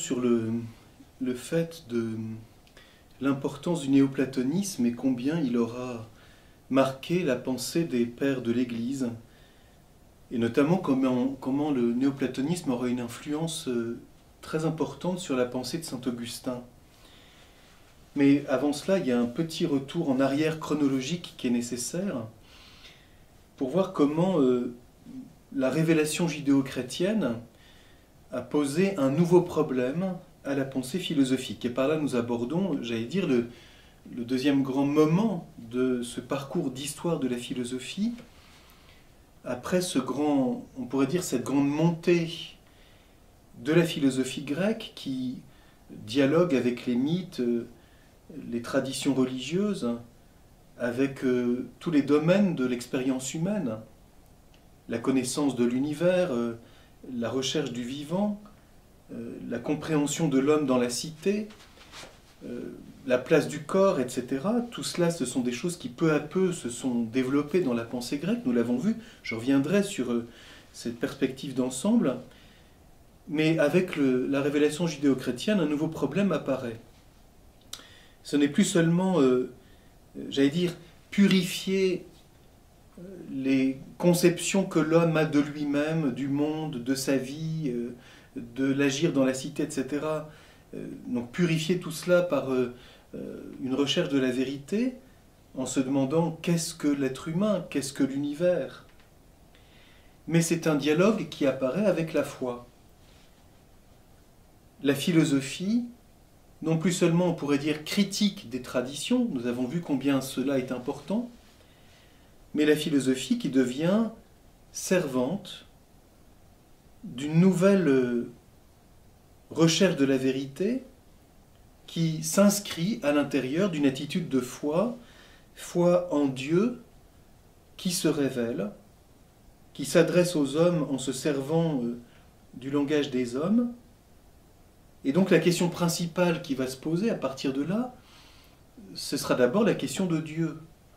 sur le fait de l'importance du néoplatonisme et combien il aura marqué la pensée des pères de l'Église, et notamment comment le néoplatonisme aura une influence très importante sur la pensée de saint Augustin. Mais avant cela, il y a un petit retour en arrière chronologique qui est nécessaire pour voir comment la révélation judéo-chrétienne a posé un nouveau problème à la pensée philosophique. Et par là, nous abordons, j'allais dire, le deuxième grand moment de ce parcours d'histoire de la philosophie, après on pourrait dire, cette grande montée de la philosophie grecque qui dialogue avec les mythes, les traditions religieuses, avec tous les domaines de l'expérience humaine, la connaissance de l'univers, la recherche du vivant, la compréhension de l'homme dans la cité, la place du corps, etc. Tout cela, ce sont des choses qui peu à peu se sont développées dans la pensée grecque, nous l'avons vu, je reviendrai sur cette perspective d'ensemble, mais avec la révélation judéo-chrétienne, un nouveau problème apparaît. Ce n'est plus seulement, j'allais dire, purifier les conceptions que l'homme a de lui-même, du monde, de sa vie, de l'agir dans la cité, etc. Donc purifier tout cela par une recherche de la vérité, en se demandant qu'est-ce que l'être humain, qu'est-ce que l'univers. Mais c'est un dialogue qui apparaît avec la foi. La philosophie, non plus seulement on pourrait dire critique des traditions, nous avons vu combien cela est important, mais la philosophie qui devient servante d'une nouvelle recherche de la vérité qui s'inscrit à l'intérieur d'une attitude de foi, foi en Dieu qui se révèle, qui s'adresse aux hommes en se servant du langage des hommes. Et donc la question principale qui va se poser à partir de là, ce sera d'abord la question de Dieu.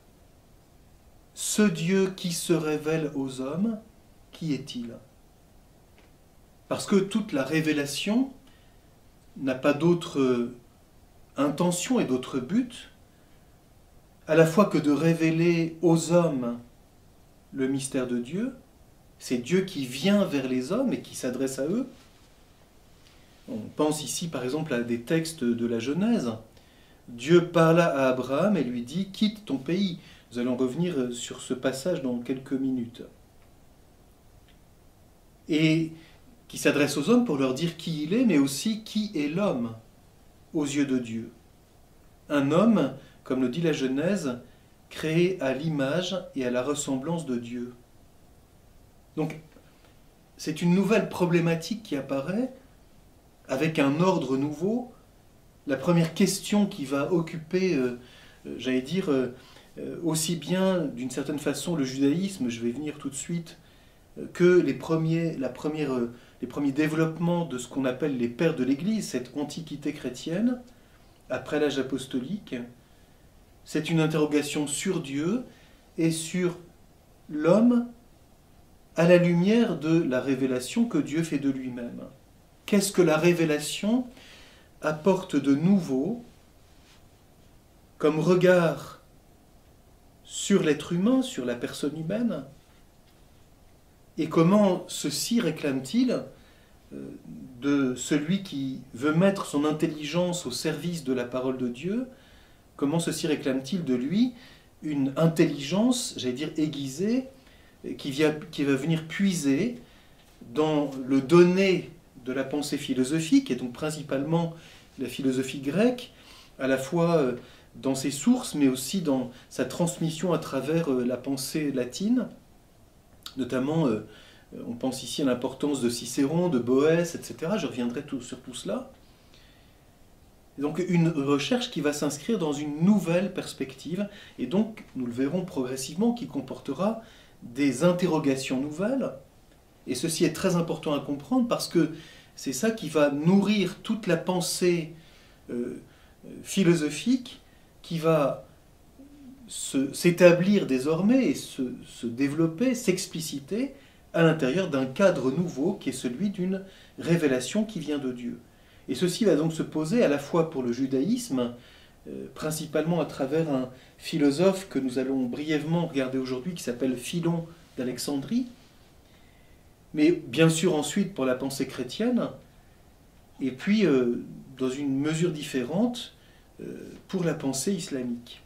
Ce Dieu qui se révèle aux hommes, qui est-il ? Parce que toute la révélation n'a pas d'autre intention et d'autre but, à la fois que de révéler aux hommes le mystère de Dieu. C'est Dieu qui vient vers les hommes et qui s'adresse à eux. On pense ici par exemple à des textes de la Genèse. Dieu parla à Abraham et lui dit « Quitte ton pays ». Nous allons revenir sur ce passage dans quelques minutes. Et qui s'adresse aux hommes pour leur dire qui il est, mais aussi qui est l'homme aux yeux de Dieu. Un homme, comme le dit la Genèse, créé à l'image et à la ressemblance de Dieu. Donc, c'est une nouvelle problématique qui apparaît avec un ordre nouveau. La première question qui va occuper, j'allais dire, aussi bien d'une certaine façon le judaïsme, je vais venir tout de suite, que les premiers développements de ce qu'on appelle les pères de l'Église, cette antiquité chrétienne, après l'âge apostolique, c'est une interrogation sur Dieu et sur l'homme à la lumière de la révélation que Dieu fait de lui-même. Qu'est-ce que la révélation apporte de nouveau comme regard sur l'être humain, sur la personne humaine, et comment ceci réclame-t-il de celui qui veut mettre son intelligence au service de la parole de Dieu, comment ceci réclame-t-il de lui une intelligence, j'allais dire aiguisée, qui va venir puiser dans le donné de la pensée philosophique, et donc principalement la philosophie grecque, à la fois dans ses sources, mais aussi dans sa transmission à travers la pensée latine. Notamment, on pense ici à l'importance de Cicéron, de Boès, etc. Je reviendrai sur tout cela. Donc une recherche qui va s'inscrire dans une nouvelle perspective, et donc, nous le verrons progressivement, qui comportera des interrogations nouvelles. Et ceci est très important à comprendre parce que c'est ça qui va nourrir toute la pensée philosophique qui va s'établir désormais et se développer, s'expliciter à l'intérieur d'un cadre nouveau qui est celui d'une révélation qui vient de Dieu. Et ceci va donc se poser à la fois pour le judaïsme, principalement à travers un philosophe que nous allons brièvement regarder aujourd'hui, qui s'appelle Philon d'Alexandrie, mais bien sûr ensuite pour la pensée chrétienne, et puis dans une mesure différente pour la pensée islamique.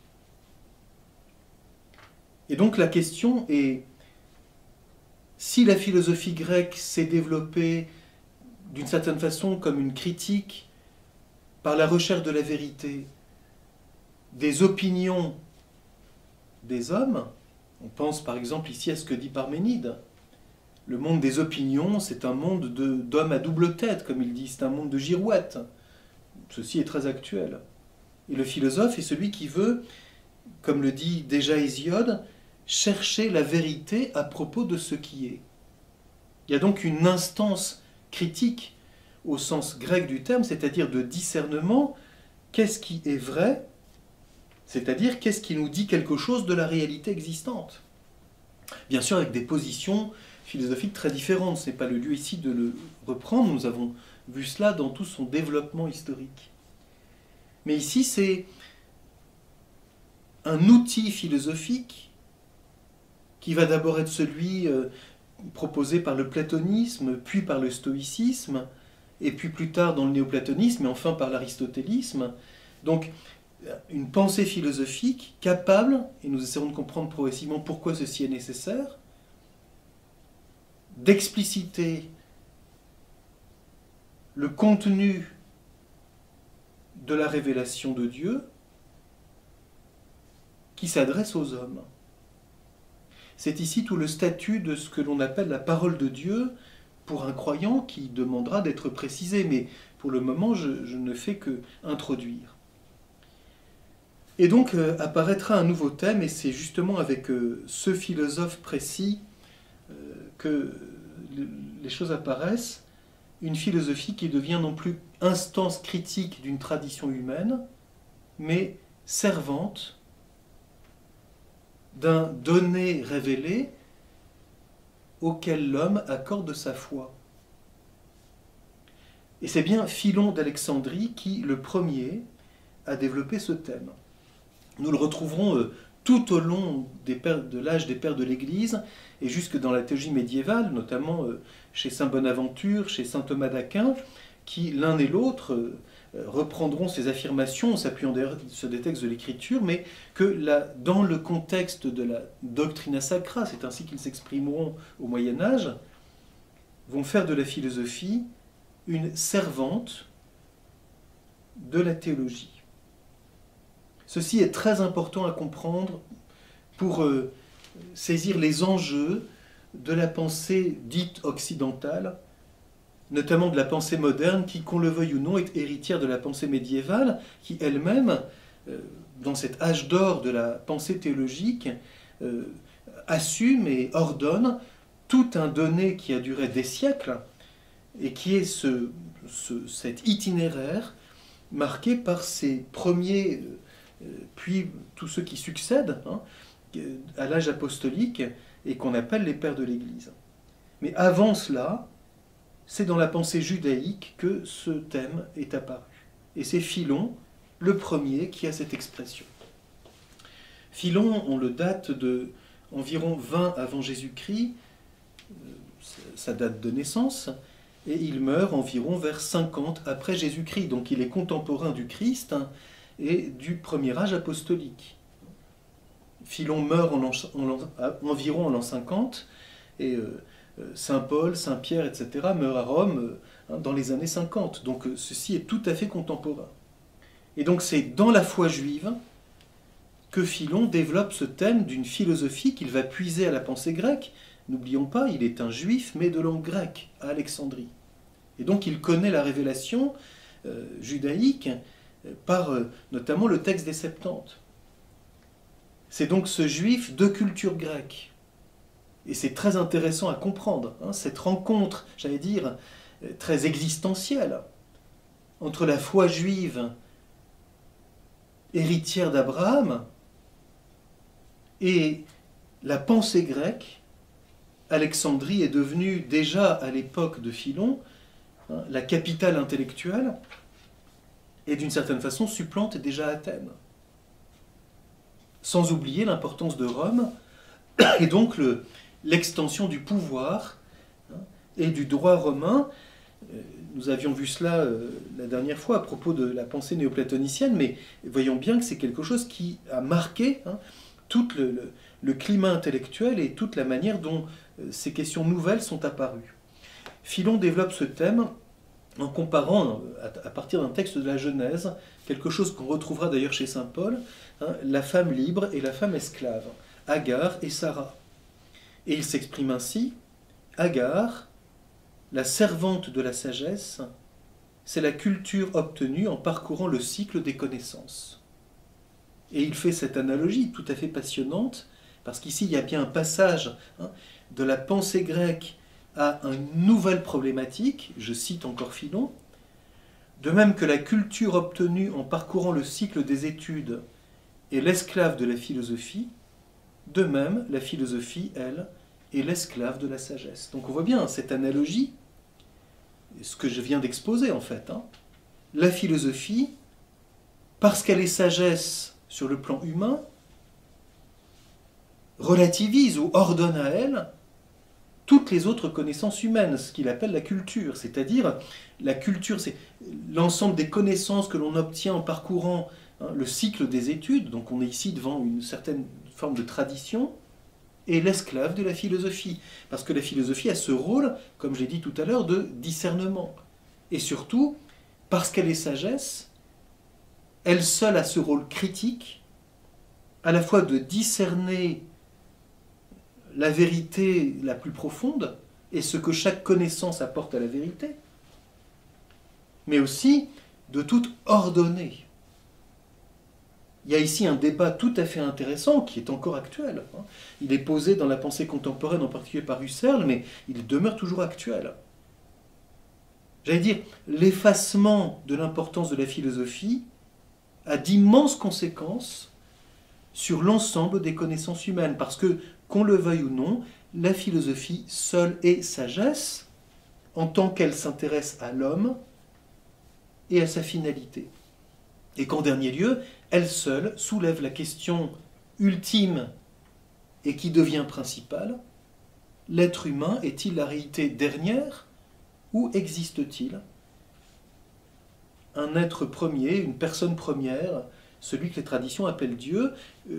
Et donc la question est, si la philosophie grecque s'est développée d'une certaine façon comme une critique par la recherche de la vérité des opinions des hommes, on pense par exemple ici à ce que dit Parménide, le monde des opinions, c'est un monde d'hommes à double tête, comme il dit, c'est un monde de girouettes. Ceci est très actuel. Et le philosophe est celui qui veut, comme le dit déjà Hésiode, chercher la vérité à propos de ce qui est. Il y a donc une instance critique au sens grec du terme, c'est-à-dire de discernement, qu'est-ce qui est vrai, c'est-à-dire qu'est-ce qui nous dit quelque chose de la réalité existante. Bien sûr avec des positions philosophiques très différentes, ce n'est pas le lieu ici de le reprendre, nous avons vu cela dans tout son développement historique. Mais ici c'est un outil philosophique qui va d'abord être celui proposé par le platonisme, puis par le stoïcisme, et puis plus tard dans le néoplatonisme, et enfin par l'aristotélisme. Donc, une pensée philosophique capable, et nous essaierons de comprendre progressivement pourquoi ceci est nécessaire, d'expliciter le contenu de la révélation de Dieu qui s'adresse aux hommes. C'est ici tout le statut de ce que l'on appelle la parole de Dieu pour un croyant qui demandera d'être précisé, mais pour le moment je ne fais que introduire. Et donc apparaîtra un nouveau thème, et c'est justement avec ce philosophe précis que les choses apparaissent, une philosophie qui devient non plus instance critique d'une tradition humaine, mais servante d'un donné révélé auquel l'homme accorde sa foi. Et c'est bien Philon d'Alexandrie qui, le premier, a développé ce thème. Nous le retrouverons tout au long de l'âge des pères de l'Église et jusque dans la théologie médiévale, notamment chez saint Bonaventure, chez saint Thomas d'Aquin, qui l'un et l'autre reprendront ces affirmations en s'appuyant sur des textes de l'Écriture, mais que dans le contexte de la doctrina sacra, c'est ainsi qu'ils s'exprimeront au Moyen-Âge, vont faire de la philosophie une servante de la théologie. Ceci est très important à comprendre pour saisir les enjeux de la pensée dite occidentale, notamment de la pensée moderne, qui, qu'on le veuille ou non, est héritière de la pensée médiévale, qui elle-même, dans cet âge d'or de la pensée théologique, assume et ordonne tout un donné qui a duré des siècles, et qui est cet itinéraire marqué par ces premiers, puis tous ceux qui succèdent à l'âge apostolique, et qu'on appelle les pères de l'Église. Mais avant cela, c'est dans la pensée judaïque que ce thème est apparu. Et c'est Philon, le premier, qui a cette expression. Philon, on le date de environ 20 avant Jésus-Christ, sa date de naissance, et il meurt environ vers 50 après Jésus-Christ. Donc il est contemporain du Christ et du premier âge apostolique. Philon meurt environ en l'an 50, et Saint Paul, Saint Pierre, etc. meurent à Rome dans les années 50. Donc ceci est tout à fait contemporain. Et donc c'est dans la foi juive que Philon développe ce thème d'une philosophie qu'il va puiser à la pensée grecque. N'oublions pas, il est un juif, mais de langue grecque, à Alexandrie. Et donc il connaît la révélation judaïque par notamment le texte des Septante. C'est donc ce juif de culture grecque. Et c'est très intéressant à comprendre, cette rencontre, j'allais dire, très existentielle, entre la foi juive héritière d'Abraham et la pensée grecque. Alexandrie est devenue, déjà à l'époque de Philon, la capitale intellectuelle, et d'une certaine façon supplante déjà Athènes. Sans oublier l'importance de Rome, et donc l'extension du pouvoir et du droit romain. Nous avions vu cela la dernière fois à propos de la pensée néoplatonicienne, mais voyons bien que c'est quelque chose qui a marqué tout le climat intellectuel et toute la manière dont ces questions nouvelles sont apparues. Philon développe ce thème en comparant, à partir d'un texte de la Genèse, quelque chose qu'on retrouvera d'ailleurs chez saint Paul, la femme libre et la femme esclave, Agar et Sarah. Et il s'exprime ainsi: Agar, la servante de la sagesse, c'est la culture obtenue en parcourant le cycle des connaissances. Et il fait cette analogie tout à fait passionnante, parce qu'ici il y a bien un passage de la pensée grecque à une nouvelle problématique, je cite encore Philon, de même que la culture obtenue en parcourant le cycle des études est l'esclave de la philosophie, de même la philosophie, elle, est l'esclave de la sagesse. Donc on voit bien cette analogie, ce que je viens d'exposer en fait. La philosophie, parce qu'elle est sagesse sur le plan humain, relativise ou ordonne à elle toutes les autres connaissances humaines, ce qu'il appelle la culture. C'est-à-dire, la culture, c'est l'ensemble des connaissances que l'on obtient en parcourant le cycle des études, donc on est ici devant une certaine forme de tradition, et l'esclave de la philosophie. Parce que la philosophie a ce rôle, comme j'ai dit tout à l'heure, de discernement. Et surtout, parce qu'elle est sagesse, elle seule a ce rôle critique, à la fois de discerner la vérité la plus profonde et ce que chaque connaissance apporte à la vérité, mais aussi de tout ordonner. Il y a ici un débat tout à fait intéressant qui est encore actuel. Il est posé dans la pensée contemporaine, en particulier par Husserl, mais il demeure toujours actuel. J'allais dire, l'effacement de l'importance de la philosophie a d'immenses conséquences sur l'ensemble des connaissances humaines, parce que, qu'on le veuille ou non, la philosophie seule est sagesse, en tant qu'elle s'intéresse à l'homme et à sa finalité. Et qu'en dernier lieu, elle seule soulève la question ultime et qui devient principale: l'être humain est-il la réalité dernière ou existe-t-il un être premier, une personne première, celui que les traditions appellent Dieu,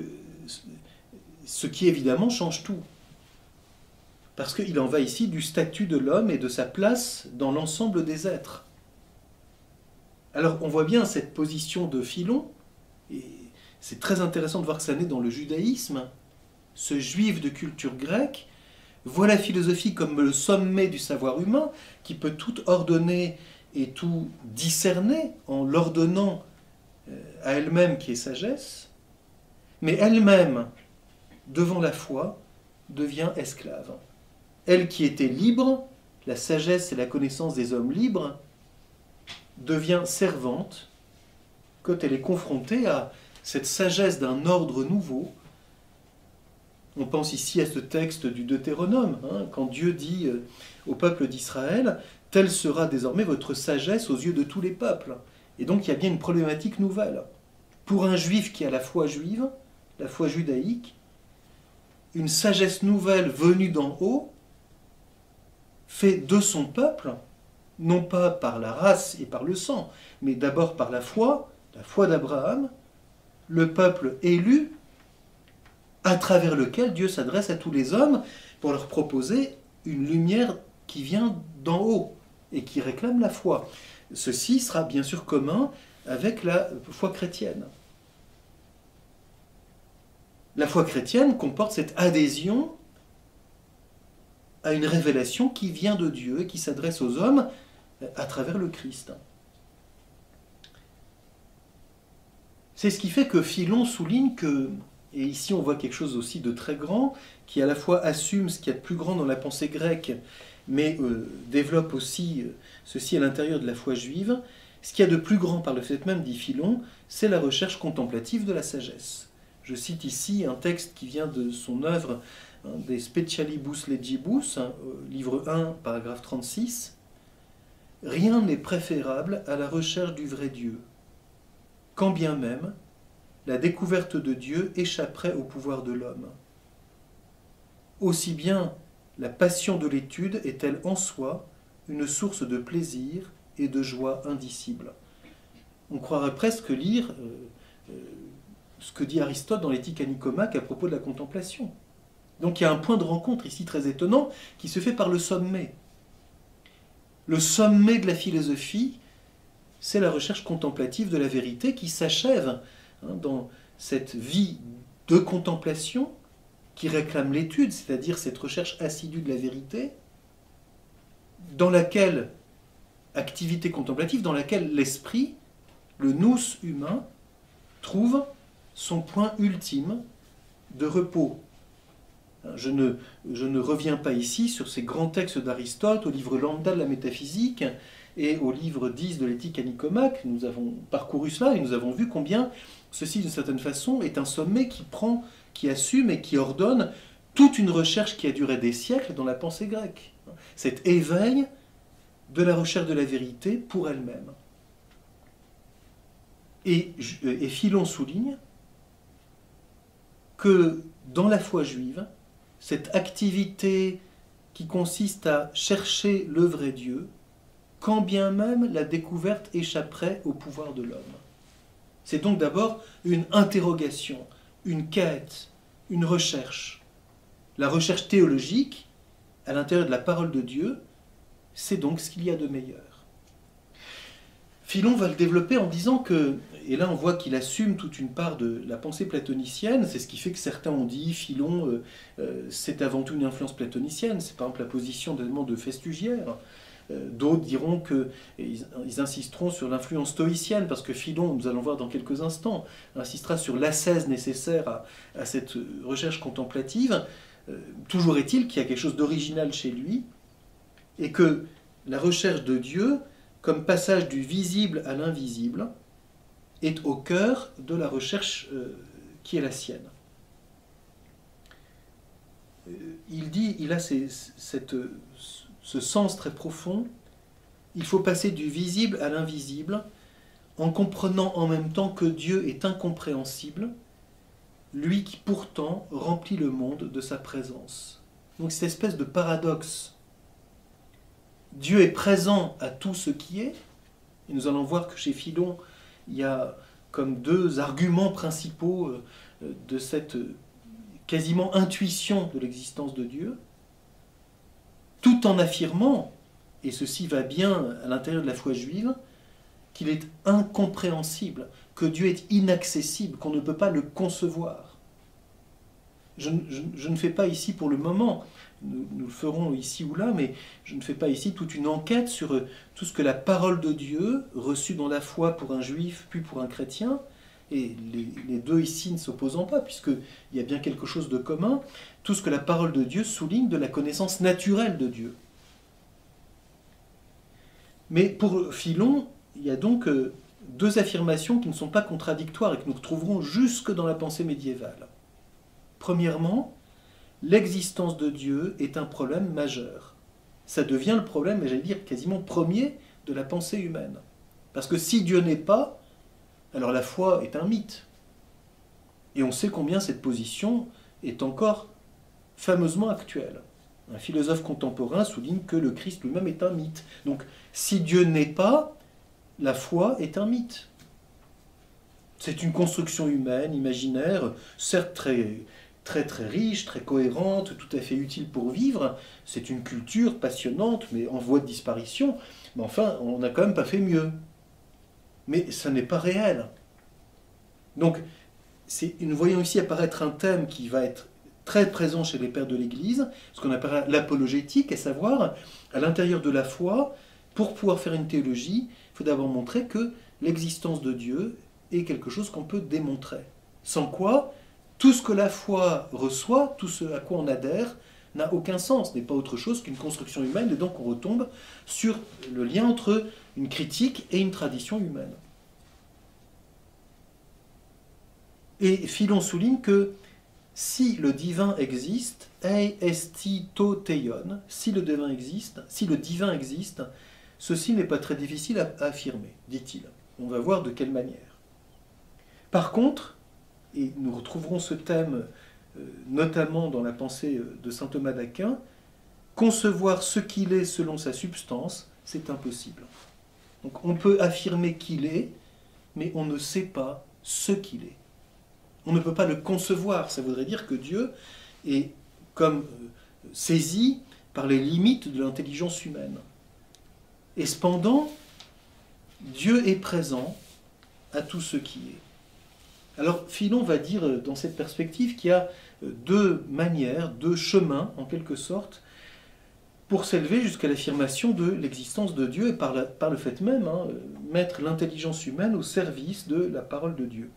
ce qui évidemment change tout. Parce qu'il en va ici du statut de l'homme et de sa place dans l'ensemble des êtres. Alors on voit bien cette position de Philon, et c'est très intéressant de voir que ça naît dans le judaïsme. Ce juif de culture grecque voit la philosophie comme le sommet du savoir humain, qui peut tout ordonner et tout discerner en l'ordonnant à elle-même qui est sagesse, mais elle-même, devant la foi, devient esclave. Elle qui était libre, la sagesse et la connaissance des hommes libres, devient servante quand elle est confrontée à cette sagesse d'un ordre nouveau. On pense ici à ce texte du Deutéronome, quand Dieu dit au peuple d'Israël « Telle sera désormais votre sagesse aux yeux de tous les peuples ». Et donc il y a bien une problématique nouvelle. Pour un juif qui a la foi juive, la foi judaïque, une sagesse nouvelle venue d'en haut fait de son peuple, non pas par la race et par le sang, mais d'abord par la foi d'Abraham, le peuple élu, à travers lequel Dieu s'adresse à tous les hommes pour leur proposer une lumière qui vient d'en haut et qui réclame la foi. Ceci sera bien sûr commun avec la foi chrétienne. La foi chrétienne comporte cette adhésion à une révélation qui vient de Dieu et qui s'adresse aux hommes à travers le Christ. C'est ce qui fait que Philon souligne que, et ici on voit quelque chose aussi de très grand, qui à la fois assume ce qu'il y a de plus grand dans la pensée grecque, mais développe aussi ceci à l'intérieur de la foi juive. Ce qu'il y a de plus grand par le fait même, dit Philon, c'est la recherche contemplative de la sagesse. Je cite ici un texte qui vient de son œuvre des Specialibus Legibus, livre 1, paragraphe 36. rien n'est préférable à la recherche du vrai Dieu, quand bien même la découverte de Dieu échapperait au pouvoir de l'homme. Aussi bien la passion de l'étude est-elle en soi une source de plaisir et de joie indicible. On croirait presque lire ce que dit Aristote dans l'Éthique à Nicomaque à propos de la contemplation. Donc il y a un point de rencontre ici très étonnant qui se fait par le sommet. Le sommet de la philosophie, c'est la recherche contemplative de la vérité qui s'achève dans cette vie de contemplation qui réclame l'étude, c'est-à-dire cette recherche assidue de la vérité, dans laquelle, activité contemplative, dans laquelle l'esprit, le nous humain, trouve son point ultime de repos. Je ne reviens pas ici sur ces grands textes d'Aristote, au livre lambda de la métaphysique et au livre 10 de l'éthique à Nicomaque. Nous avons parcouru cela et nous avons vu combien ceci, d'une certaine façon, est un sommet qui assume et qui ordonne toute une recherche qui a duré des siècles dans la pensée grecque. Cet éveil de la recherche de la vérité pour elle-même. Et Philon souligne que dans la foi juive, cette activité qui consiste à chercher le vrai Dieu, quand bien même la découverte échapperait au pouvoir de l'homme. C'est donc d'abord une interrogation, une quête, une recherche. La recherche théologique, à l'intérieur de la parole de Dieu, c'est donc ce qu'il y a de meilleur. Philon va le développer en disant que, et là on voit qu'il assume toute une part de la pensée platonicienne, c'est ce qui fait que certains ont dit Philon c'est avant tout une influence platonicienne, c'est par exemple la position de Festugière. D'autres diront qu'ils insisteront sur l'influence stoïcienne, parce que Philon, nous allons voir dans quelques instants, insistera sur l'ascèse nécessaire à cette recherche contemplative. Toujours est-il qu'il y a quelque chose d'original chez lui, et que la recherche de Dieu, comme passage du visible à l'invisible, est au cœur de la recherche qui est la sienne. Il a ce sens très profond. Il faut passer du visible à l'invisible en comprenant en même temps que Dieu est incompréhensible, lui qui pourtant remplit le monde de sa présence. Donc cette espèce de paradoxe. Dieu est présent à tout ce qui est, et nous allons voir que chez Philon, il y a comme deux arguments principaux de cette quasiment intuition de l'existence de Dieu, tout en affirmant, et ceci va bien à l'intérieur de la foi juive, qu'il est incompréhensible, que Dieu est inaccessible, qu'on ne peut pas le concevoir. Je ne fais pas ici pour le moment, nous le ferons ici ou là, mais je ne fais pas ici toute une enquête sur tout ce que la parole de Dieu, reçue dans la foi pour un juif puis pour un chrétien, et les deux ici ne s'opposant pas, puisqu'il y a bien quelque chose de commun, tout ce que la parole de Dieu souligne de la connaissance naturelle de Dieu. Mais pour Philon, il y a donc deux affirmations qui ne sont pas contradictoires et que nous retrouverons jusque dans la pensée médiévale. Premièrement, l'existence de Dieu est un problème majeur. Ça devient le problème, j'allais dire, quasiment premier de la pensée humaine. Parce que si Dieu n'est pas, alors la foi est un mythe. Et on sait combien cette position est encore fameusement actuelle. Un philosophe contemporain souligne que le Christ lui-même est un mythe. Donc, si Dieu n'est pas, la foi est un mythe. C'est une construction humaine, imaginaire, certes très riche, très cohérente, tout à fait utile pour vivre. C'est une culture passionnante, mais en voie de disparition. Mais enfin, on n'a quand même pas fait mieux. Mais ça n'est pas réel. Donc, nous voyons ici apparaître un thème qui va être très présent chez les pères de l'Église, ce qu'on appelle l'apologétique, à savoir, à l'intérieur de la foi, pour pouvoir faire une théologie, il faut d'abord montrer que l'existence de Dieu est quelque chose qu'on peut démontrer. Sans quoi, tout ce que la foi reçoit, tout ce à quoi on adhère, n'a aucun sens, n'est pas autre chose qu'une construction humaine, et donc on retombe sur le lien entre une critique et une tradition humaine. Et Philon souligne que si le divin existe, ei esti to teion, si le divin existe, ceci n'est pas très difficile à affirmer, dit-il. On va voir de quelle manière. Par contre, et nous retrouverons ce thème notamment dans la pensée de saint Thomas d'Aquin, concevoir ce qu'il est selon sa substance, c'est impossible. Donc on peut affirmer qu'il est, mais on ne sait pas ce qu'il est. On ne peut pas le concevoir, ça voudrait dire que Dieu est comme saisi par les limites de l'intelligence humaine. Et cependant, Dieu est présent à tout ce qui est. Alors Philon va dire dans cette perspective qu'il y a deux manières, deux chemins en quelque sorte, pour s'élever jusqu'à l'affirmation de l'existence de Dieu et par le fait même, mettre l'intelligence humaine au service de la parole de Dieu.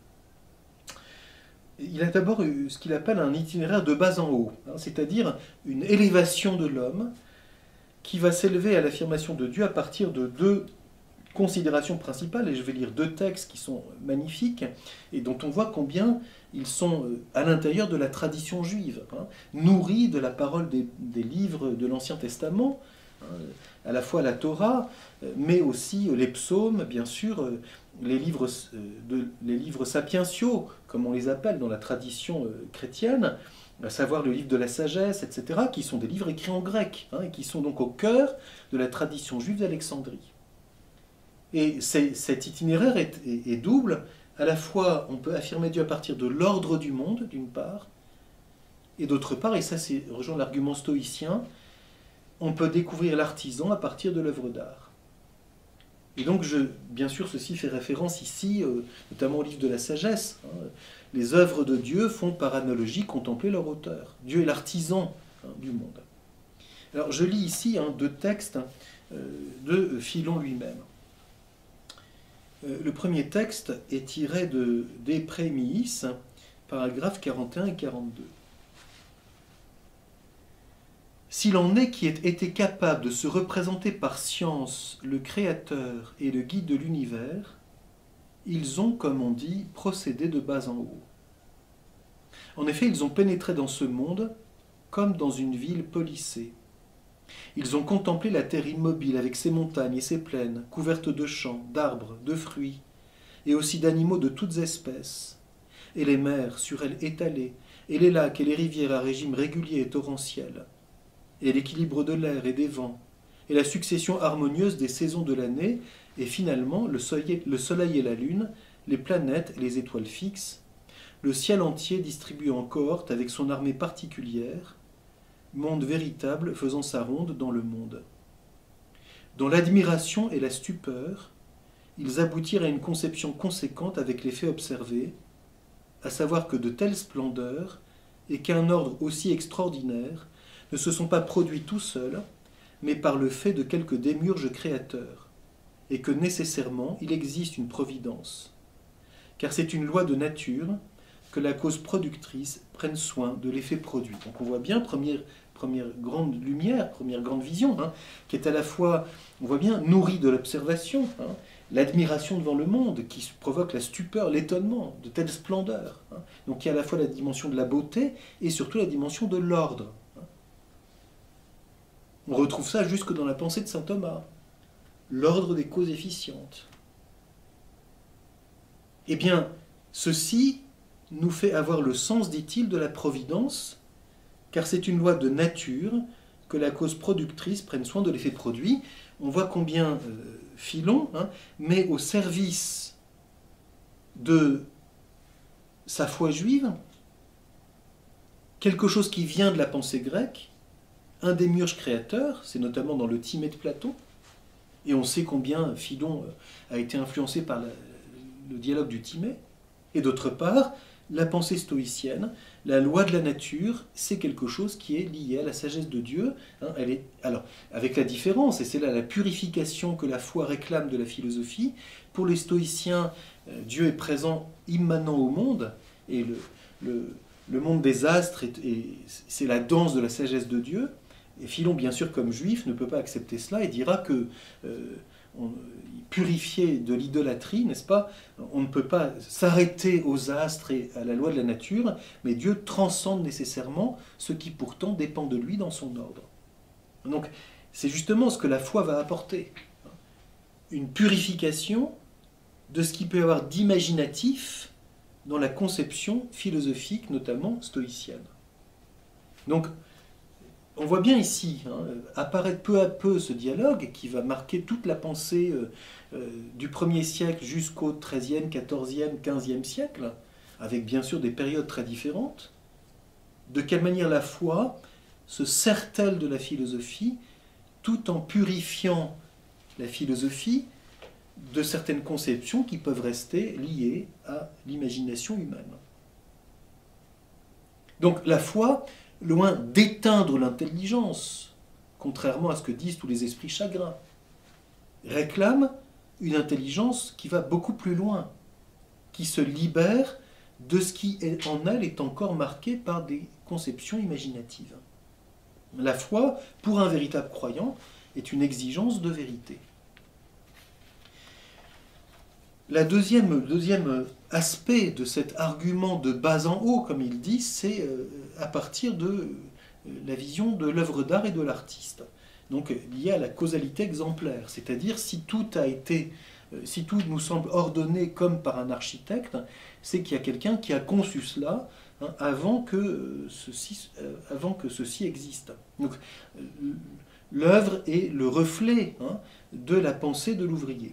Il a d'abord ce qu'il appelle un itinéraire de bas en haut, c'est-à-dire une élévation de l'homme qui va s'élever à l'affirmation de Dieu à partir de deux considérations principales, et je vais lire deux textes qui sont magnifiques et dont on voit combien ils sont à l'intérieur de la tradition juive, nourris de la parole des livres de l'Ancien Testament, à la fois la Torah, mais aussi les psaumes, bien sûr, les livres sapientiaux, comme on les appelle dans la tradition chrétienne, à savoir le livre de la sagesse, etc., qui sont des livres écrits en grec, et qui sont donc au cœur de la tradition juive d'Alexandrie. Et cet itinéraire est double. À la fois, on peut affirmer Dieu à partir de l'ordre du monde, d'une part, et d'autre part, et ça rejoint l'argument stoïcien, on peut découvrir l'artisan à partir de l'œuvre d'art. Et donc, bien sûr, ceci fait référence ici, notamment au livre de la sagesse. Les œuvres de Dieu font par analogie contempler leur auteur. Dieu est l'artisan du monde. Alors, je lis ici deux textes de Philon lui-même. Le premier texte est tiré de Prémiis, paragraphes 41 et 42. S'il en est qui ait été capable de se représenter par science le Créateur et le guide de l'univers, ils ont, comme on dit, procédé de bas en haut. En effet, ils ont pénétré dans ce monde comme dans une ville polissée. Ils ont contemplé la terre immobile avec ses montagnes et ses plaines, couvertes de champs, d'arbres, de fruits, et aussi d'animaux de toutes espèces, et les mers sur elles étalées, et les lacs et les rivières à régime régulier et torrentiel, et l'équilibre de l'air et des vents, et la succession harmonieuse des saisons de l'année, et finalement le soleil et la lune, les planètes et les étoiles fixes, le ciel entier distribué en cohortes avec son armée particulière, monde véritable faisant sa ronde dans le monde. Dans l'admiration et la stupeur, ils aboutirent à une conception conséquente avec les faits observés, à savoir que de telles splendeurs et qu'un ordre aussi extraordinaire ne se sont pas produits tout seuls, mais par le fait de quelques démiurges créateurs, et que nécessairement il existe une providence, car c'est une loi de nature que la cause productrice prenne soin de l'effet produit. Donc on voit bien, première grande lumière, première grande vision, qui est à la fois, on voit bien, nourrie de l'observation, l'admiration devant le monde, qui provoque la stupeur, l'étonnement de telle splendeur. Donc il y a à la fois la dimension de la beauté et surtout la dimension de l'ordre. On retrouve ça jusque dans la pensée de saint Thomas. L'ordre des causes efficientes. Eh bien, ceci nous fait avoir le sens, dit-il, de la providence, car c'est une loi de nature que la cause productrice prenne soin de l'effet produit. On voit combien Philon met au service de sa foi juive quelque chose qui vient de la pensée grecque, un démiurge créateur, c'est notamment dans le Timée de Platon, et on sait combien Philon a été influencé par le dialogue du Timée, et d'autre part, la pensée stoïcienne, la loi de la nature, c'est quelque chose qui est lié à la sagesse de Dieu. Alors, avec la différence, et c'est là la purification que la foi réclame de la philosophie, pour les stoïciens, Dieu est présent immanent au monde, et le monde des astres, c'est la danse de la sagesse de Dieu. Et Philon, bien sûr, comme juif, ne peut pas accepter cela et dira que purifié de l'idolâtrie, n'est-ce pas? On ne peut pas s'arrêter aux astres et à la loi de la nature, mais Dieu transcende nécessairement ce qui pourtant dépend de lui dans son ordre. Donc, c'est justement ce que la foi va apporter. une purification de ce qu'il peut y avoir d'imaginatif dans la conception philosophique, notamment stoïcienne. Donc, on voit bien ici apparaître peu à peu ce dialogue qui va marquer toute la pensée du 1er siècle jusqu'au 13e, 14e, 15e siècle, avec bien sûr des périodes très différentes. De quelle manière la foi se sert-elle de la philosophie tout en purifiant la philosophie de certaines conceptions qui peuvent rester liées à l'imagination humaine. Donc la foi, loin d'éteindre l'intelligence, contrairement à ce que disent tous les esprits chagrins, réclame une intelligence qui va beaucoup plus loin, qui se libère de ce qui en elle est encore marqué par des conceptions imaginatives. La foi, pour un véritable croyant, est une exigence de vérité. Le deuxième aspect de cet argument de bas en haut, comme il dit, c'est à partir de la vision de l'œuvre d'art et de l'artiste. Donc lié à la causalité exemplaire, c'est-à-dire si tout nous semble ordonné comme par un architecte, c'est qu'il y a quelqu'un qui a conçu cela avant que ceci existe. Donc l'œuvre est le reflet de la pensée de l'ouvrier.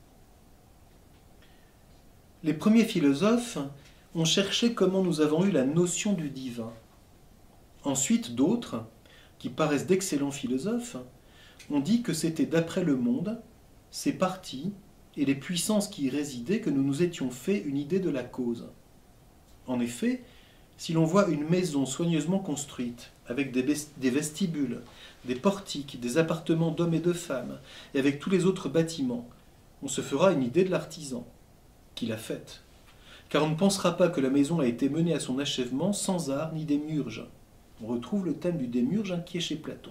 Les premiers philosophes ont cherché comment nous avons eu la notion du divin. Ensuite, d'autres, qui paraissent d'excellents philosophes, ont dit que c'était d'après le monde, ses parties et les puissances qui y résidaient que nous nous étions fait une idée de la cause. En effet, si l'on voit une maison soigneusement construite, avec des vestibules, des portiques, des appartements d'hommes et de femmes, et avec tous les autres bâtiments, on se fera une idée de l'artisan qui l'a faite. Car on ne pensera pas que la maison a été menée à son achèvement sans art ni démiurge. On retrouve le thème du démiurge qui est chez Platon.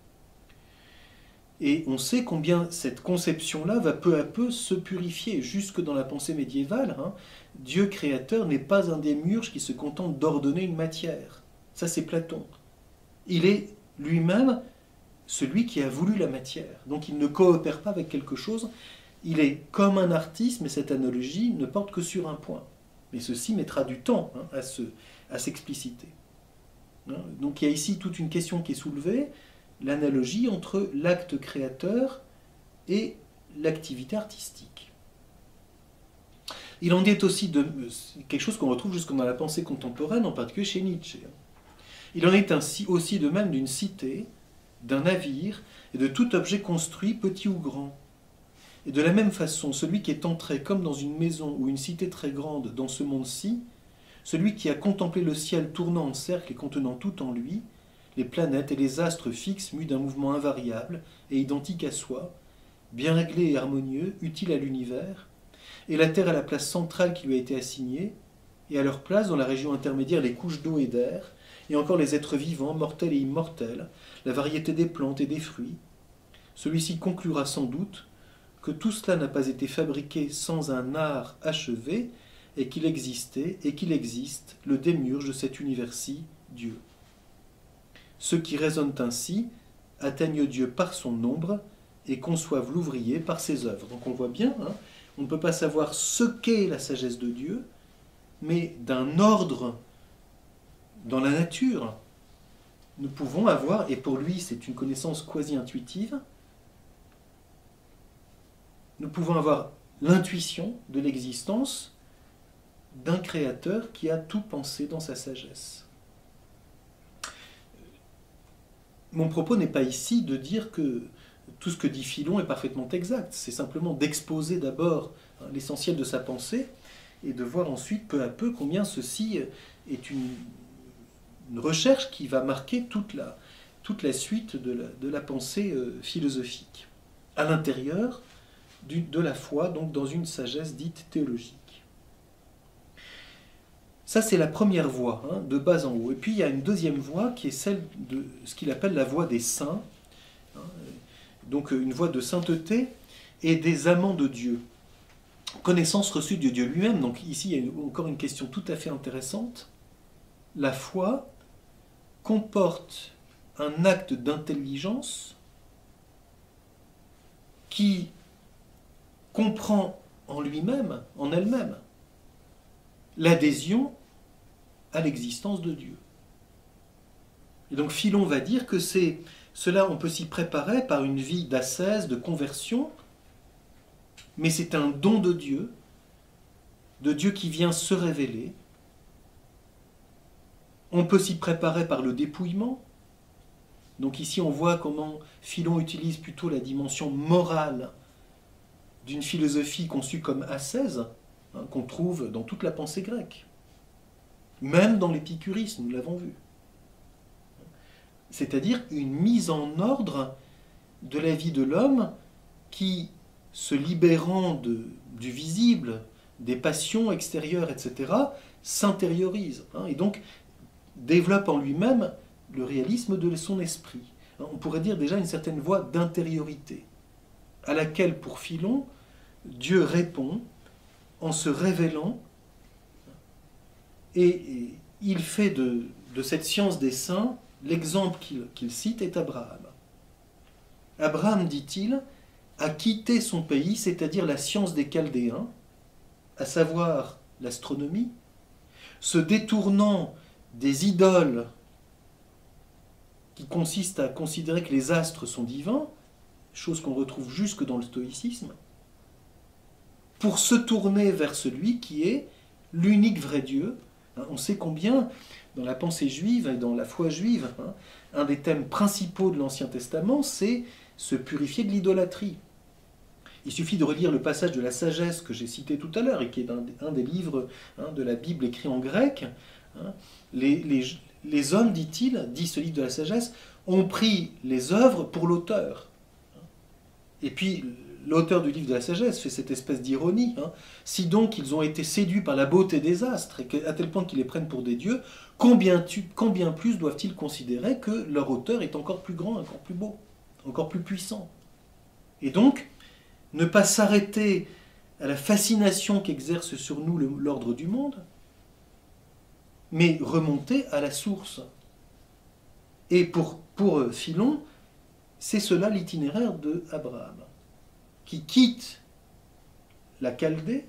Et on sait combien cette conception-là va peu à peu se purifier. Jusque dans la pensée médiévale, Dieu créateur n'est pas un démiurge qui se contente d'ordonner une matière. Ça, c'est Platon. Il est lui-même celui qui a voulu la matière. Donc il ne coopère pas avec quelque chose. Il est comme un artiste, mais cette analogie ne porte que sur un point. Mais ceci mettra du temps à s'expliciter. Donc il y a ici toute une question qui est soulevée, l'analogie entre l'acte créateur et l'activité artistique. Il en est aussi de quelque chose qu'on retrouve jusque dans la pensée contemporaine, en particulier chez Nietzsche. Il en est ainsi aussi de même d'une cité, d'un navire et de tout objet construit, petit ou grand. Et de la même façon, celui qui est entré comme dans une maison ou une cité très grande dans ce monde-ci, celui qui a contemplé le ciel tournant en cercle et contenant tout en lui, les planètes et les astres fixes mus d'un mouvement invariable et identique à soi, bien réglé et harmonieux, utile à l'univers, et la Terre à la place centrale qui lui a été assignée, et à leur place dans la région intermédiaire les couches d'eau et d'air, et encore les êtres vivants, mortels et immortels, la variété des plantes et des fruits. Celui-ci conclura sans doute que tout cela n'a pas été fabriqué sans un art achevé, et qu'il existait, et qu'il existe, le démiurge de cet univers-ci, Dieu. Ceux qui raisonnent ainsi atteignent Dieu par son nombre et conçoivent l'ouvrier par ses œuvres. Donc on voit bien, on ne peut pas savoir ce qu'est la sagesse de Dieu, mais d'un ordre dans la nature, nous pouvons avoir, et pour lui c'est une connaissance quasi-intuitive, nous pouvons avoir l'intuition de l'existence d'un créateur qui a tout pensé dans sa sagesse. Mon propos n'est pas ici de dire que tout ce que dit Philon est parfaitement exact, c'est simplement d'exposer d'abord l'essentiel de sa pensée et de voir ensuite peu à peu combien ceci est une recherche qui va marquer toute la suite de la pensée philosophique, à l'intérieur de la foi, donc dans une sagesse dite théologique. Ça, c'est la première voie, de bas en haut. Et puis, il y a une deuxième voie qui est celle de ce qu'il appelle la voie des saints, donc une voie de sainteté et des amants de Dieu. Connaissance reçue de Dieu lui-même. Donc ici, il y a encore une question tout à fait intéressante. La foi comporte un acte d'intelligence qui comprend en lui-même, en elle-même, l'adhésion à l'existence de Dieu. Et donc Philon va dire que cela, on peut s'y préparer par une vie d'ascèse, de conversion, mais c'est un don de Dieu qui vient se révéler. On peut s'y préparer par le dépouillement. Donc ici, on voit comment Philon utilise plutôt la dimension morale d'une philosophie conçue comme ascèse, qu'on trouve dans toute la pensée grecque. Même dans l'épicurisme, nous l'avons vu. C'est-à-dire une mise en ordre de la vie de l'homme qui, se libérant du visible, des passions extérieures, etc., s'intériorise, et donc développe en lui-même le réalisme de son esprit. On pourrait dire déjà une certaine voie d'intériorité, à laquelle, pour Philon, Dieu répond en se révélant, et il fait de cette science des saints, l'exemple qu'il cite est Abraham. Abraham, dit-il, a quitté son pays, c'est-à-dire la science des Chaldéens, à savoir l'astronomie, se détournant des idoles qui consistent à considérer que les astres sont divins, chose qu'on retrouve jusque dans le stoïcisme, pour se tourner vers celui qui est l'unique vrai Dieu. On sait combien, dans la pensée juive et dans la foi juive, un des thèmes principaux de l'Ancien Testament, c'est se purifier de l'idolâtrie. Il suffit de relire le passage de la sagesse que j'ai cité tout à l'heure, et qui est un des livres de la Bible écrit en grec. Les hommes, dit-il, dit ce livre de la sagesse, ont pris les œuvres pour l'auteur. Et puis, l'auteur du livre de la sagesse fait cette espèce d'ironie. Si donc ils ont été séduits par la beauté des astres, et à tel point qu'ils les prennent pour des dieux, combien plus doivent-ils considérer que leur auteur est encore plus grand, encore plus beau, encore plus puissant? Et donc, ne pas s'arrêter à la fascination qu'exerce sur nous l'ordre du monde, mais remonter à la source. Et pour Philon, c'est cela l'itinéraire de Abraham, qui quitte la Chaldée,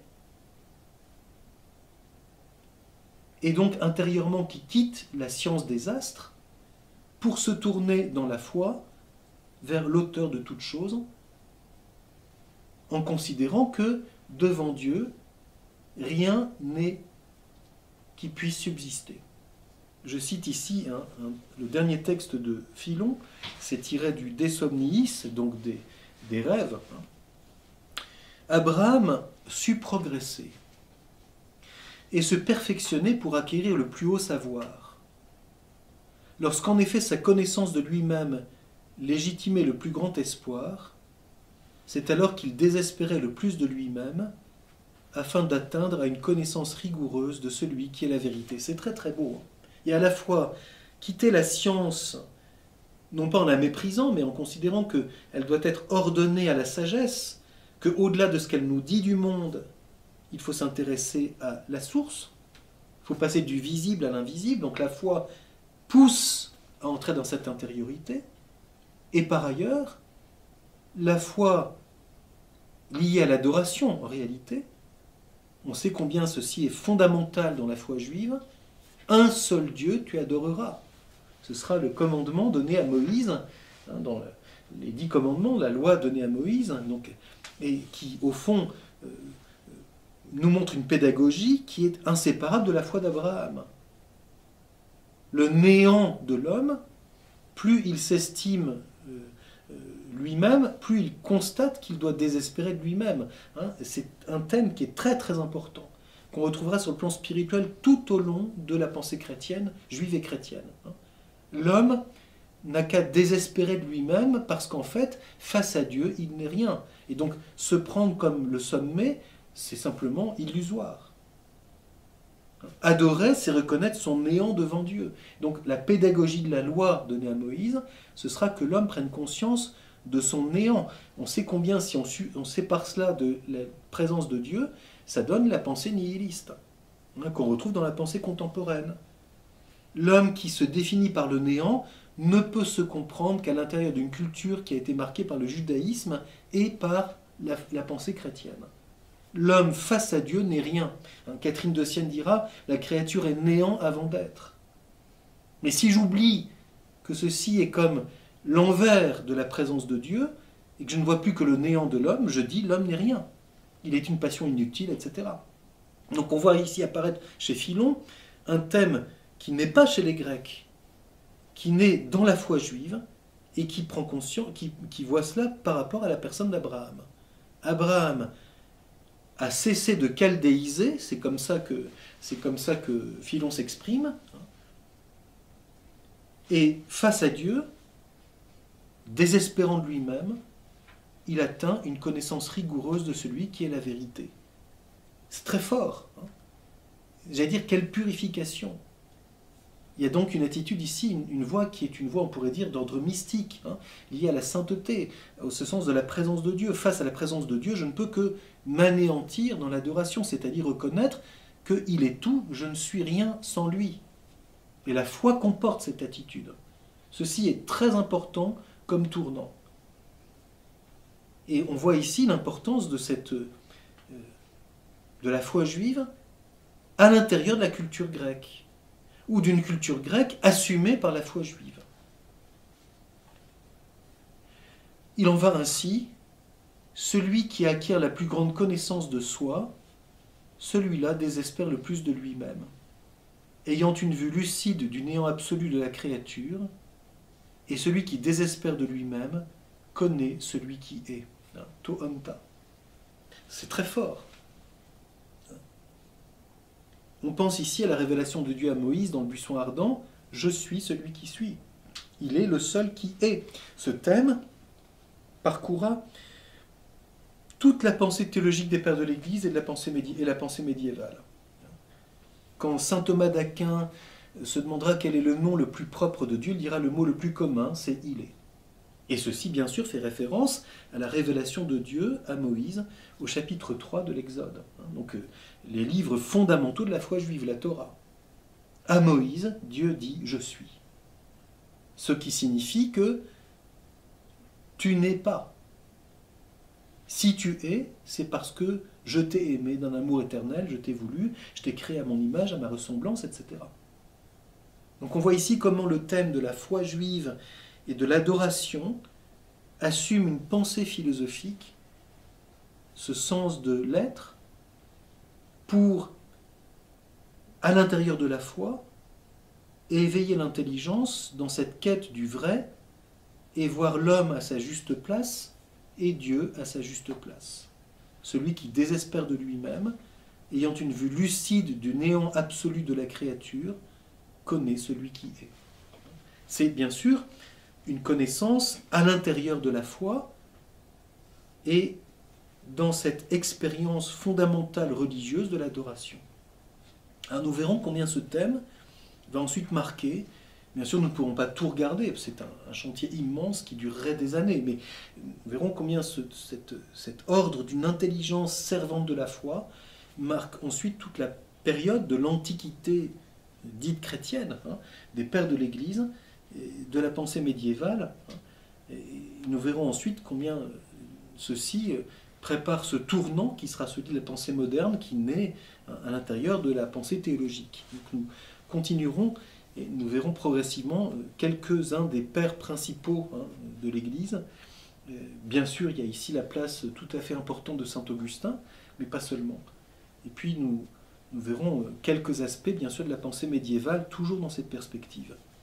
et donc intérieurement qui quitte la science des astres, pour se tourner dans la foi vers l'auteur de toutes choses, en considérant que devant Dieu, rien n'est qui puisse subsister. Je cite ici le dernier texte de Philon, c'est tiré du De Somniis, donc des rêves. Abraham sut progresser et se perfectionner pour acquérir le plus haut savoir. Lorsqu'en effet sa connaissance de lui-même légitimait le plus grand espoir, c'est alors qu'il désespérait le plus de lui-même afin d'atteindre à une connaissance rigoureuse de celui qui est la vérité. C'est très très beau. Et à la fois quitter la science, non pas en la méprisant, mais en considérant qu'elle doit être ordonnée à la sagesse, qu'au-delà de ce qu'elle nous dit du monde, il faut s'intéresser à la source, il faut passer du visible à l'invisible, donc la foi pousse à entrer dans cette intériorité, et par ailleurs, la foi liée à l'adoration, en réalité, on sait combien ceci est fondamental dans la foi juive, un seul Dieu tu adoreras. Ce sera le commandement donné à Moïse, dans les 10 commandements, la loi donnée à Moïse, et qui, au fond, nous montre une pédagogie qui est inséparable de la foi d'Abraham. Le néant de l'homme, plus il s'estime lui-même, plus il constate qu'il doit désespérer de lui-même. C'est un thème qui est très très important, qu'on retrouvera sur le plan spirituel tout au long de la pensée chrétienne, juive et chrétienne. L'homme n'a qu'à désespérer de lui-même parce qu'en fait, face à Dieu, il n'est rien. Et donc, se prendre comme le sommet, c'est simplement illusoire. Adorer, c'est reconnaître son néant devant Dieu. Donc, la pédagogie de la loi donnée à Moïse, ce sera que l'homme prenne conscience de son néant. On sait combien, si on sépare cela de la présence de Dieu, ça donne la pensée nihiliste, qu'on retrouve dans la pensée contemporaine. L'homme qui se définit par le néant ne peut se comprendre qu'à l'intérieur d'une culture qui a été marquée par le judaïsme et par la pensée chrétienne. L'homme face à Dieu n'est rien. Catherine de Sienne dira, la créature est néant avant d'être. Mais si j'oublie que ceci est comme l'envers de la présence de Dieu, et que je ne vois plus que le néant de l'homme, je dis l'homme n'est rien. Il est une passion inutile, etc. Donc on voit ici apparaître chez Philon un thème qui n'est pas chez les Grecs, qui naît dans la foi juive, et qui prend conscience, qui voit cela par rapport à la personne d'Abraham. Abraham a cessé de chaldéiser, c'est comme ça que Philon s'exprime, et face à Dieu, désespérant de lui-même, il atteint une connaissance rigoureuse de celui qui est la vérité. C'est très fort. J'allais dire, quelle purification. Il y a donc une attitude ici, une voie qui est une voie, on pourrait dire, d'ordre mystique, liée à la sainteté, au sens de la présence de Dieu. Face à la présence de Dieu, je ne peux que m'anéantir dans l'adoration, c'est-à-dire reconnaître qu'il est tout, je ne suis rien sans lui. Et la foi comporte cette attitude. Ceci est très important comme tournant. Et on voit ici l'importance de la foi juive à l'intérieur de la culture grecque, ou d'une culture grecque assumée par la foi juive. Il en va ainsi, celui qui acquiert la plus grande connaissance de soi, celui-là désespère le plus de lui-même. Ayant une vue lucide du néant absolu de la créature, et celui qui désespère de lui-même connaît celui qui est. To anta. C'est très fort. On pense ici à la révélation de Dieu à Moïse dans le buisson ardent. Je suis celui qui suis. Il est le seul qui est. Ce thème parcourra toute la pensée théologique des pères de l'Église et la pensée médiévale. Quand saint Thomas d'Aquin se demandera quel est le nom le plus propre de Dieu, il dira le mot le plus commun, c'est « il est ». Et ceci, bien sûr, fait référence à la révélation de Dieu à Moïse au chapitre 3 de l'Exode. Donc, les livres fondamentaux de la foi juive, la Torah. À Moïse, Dieu dit « je suis ». Ce qui signifie que tu n'es pas. Si tu es, c'est parce que je t'ai aimé d'un amour éternel, je t'ai voulu, je t'ai créé à mon image, à ma ressemblance, etc. Donc on voit ici comment le thème de la foi juive et de l'adoration assume une pensée philosophique, ce sens de l'être, pour, à l'intérieur de la foi, éveiller l'intelligence dans cette quête du vrai et voir l'homme à sa juste place et Dieu à sa juste place. Celui qui désespère de lui-même, ayant une vue lucide du néant absolu de la créature, connaît celui qui est. C'est bien sûr une connaissance à l'intérieur de la foi et dans cette expérience fondamentale religieuse de l'adoration. Alors nous verrons combien ce thème va ensuite marquer. Bien sûr, nous ne pourrons pas tout regarder, c'est un chantier immense qui durerait des années, mais nous verrons combien cet ordre d'une intelligence servante de la foi marque ensuite toute la période de l'Antiquité dite chrétienne, des pères de l'Église, de la pensée médiévale. Et nous verrons ensuite combien ceci prépare ce tournant qui sera celui de la pensée moderne qui naît à l'intérieur de la pensée théologique. Donc nous continuerons et nous verrons progressivement quelques-uns des pères principaux de l'Église. Bien sûr, il y a ici la place tout à fait importante de saint Augustin, mais pas seulement. Et puis nous verrons quelques aspects, bien sûr, de la pensée médiévale, toujours dans cette perspective.